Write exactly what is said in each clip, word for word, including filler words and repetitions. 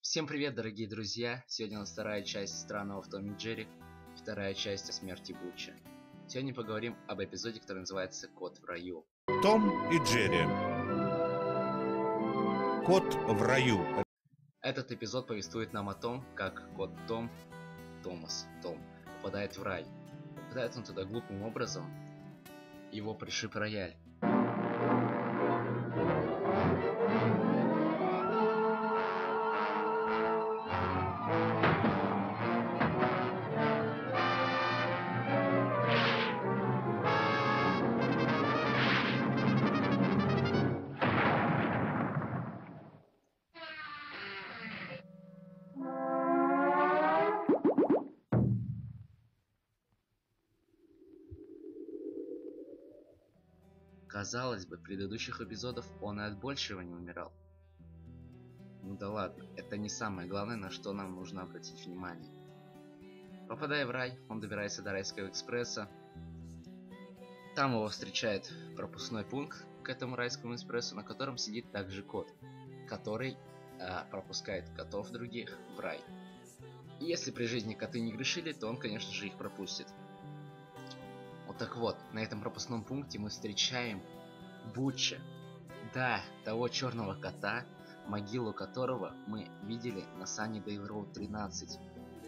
Всем привет, дорогие друзья! Сегодня у нас вторая часть странного в Том и Джерри, вторая часть о смерти Бутча. Сегодня поговорим об эпизоде, который называется «Кот в раю». Том и Джерри. Кот в раю. Этот эпизод повествует нам о том, как кот Том, Томас, Том, попадает в рай. Попадает он туда глупым образом, его пришиб рояль. Казалось бы, в предыдущих эпизодах он и от большего не умирал. Ну да ладно, это не самое главное, на что нам нужно обратить внимание. Попадая в рай, он добирается до райского экспресса. Там его встречает пропускной пункт к этому райскому экспрессу, на котором сидит также кот, который э, пропускает котов других в рай. И если при жизни коты не грешили, то он, конечно же, их пропустит. Вот так вот, на этом пропускном пункте мы встречаем Бутча. Да, того черного кота, могилу которого мы видели на Саннидейл Роуд тринадцать.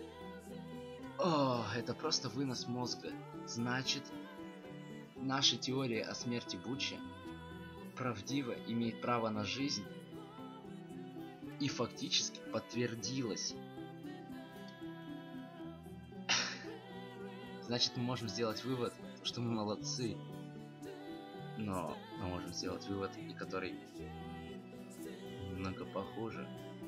О, это просто вынос мозга. Значит, наша теория о смерти Бутча правдиво имеет право на жизнь и фактически подтвердилась. Значит, мы можем сделать вывод, что мы молодцы. Но мы можем сделать вывод, и который немного похуже.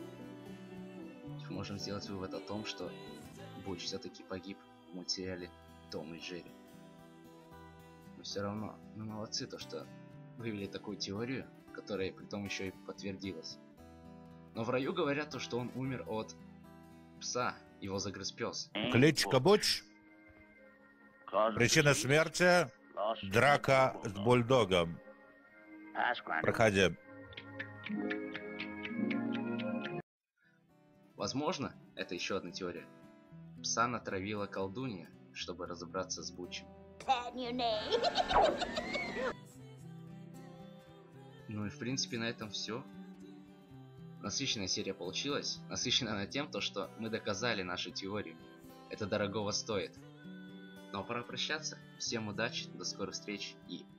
Мы можем сделать вывод о том, что Бутч все-таки погиб в мультсериале Том и Джерри. Но все равно, мы молодцы, то что вывели такую теорию, которая притом еще и подтвердилась. Но в раю говорят то, что он умер от пса, его загрыз пес. Кличка Бутч. Причина смерти — драка с бульдогом. Проходи. Возможно, это еще одна теория. Пса натравила колдунья, чтобы разобраться с Бутчем. Ну и в принципе на этом все. Насыщенная серия получилась. Насыщенная на тем, то, что мы доказали нашу теорию. Это дорогого стоит. Но пора прощаться. Всем удачи, до скорых встреч и